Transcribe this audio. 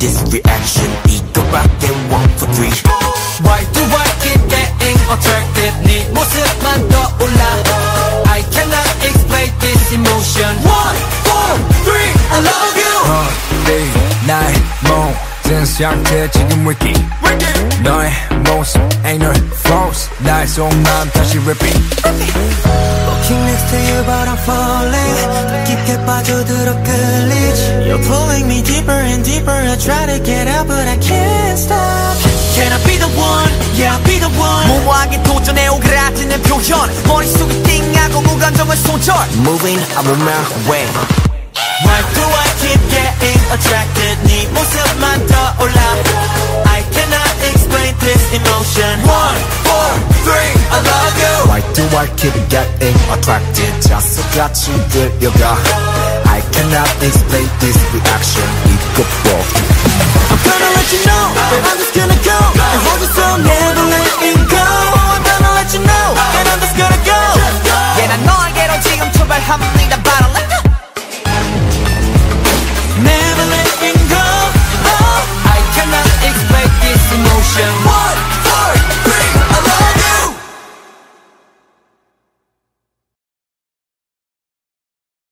this reaction 이거밖에 one for three Why do I keep getting attracted 네 모습만 떠올라 I cannot explain this emotion 1, 4, 3 I love you 나의 모든 상태 지금 wiki 너의 모습 ain't no false 나의 속마음 다시 repeat Looking next to you but I'm falling 깊게 빠져들어 Girlish You're pulling me deeper and deeper I try to get out but I can't stop Can I be the one? Yeah I'll be the one 무모하게 도전해 오그라지는 표현 머릿속이 띵하고 무감정은 손절 Moving I'm on my way Why do I keep getting attracted 네 모습만 떠올라 I cannot explain this emotion 1, 4, 3 I love you Why do I keep getting attracted 자석같이 끌려가 I cannot explain this reaction 이거 봐 I'm gonna let you know I'm just gonna go and hold you so never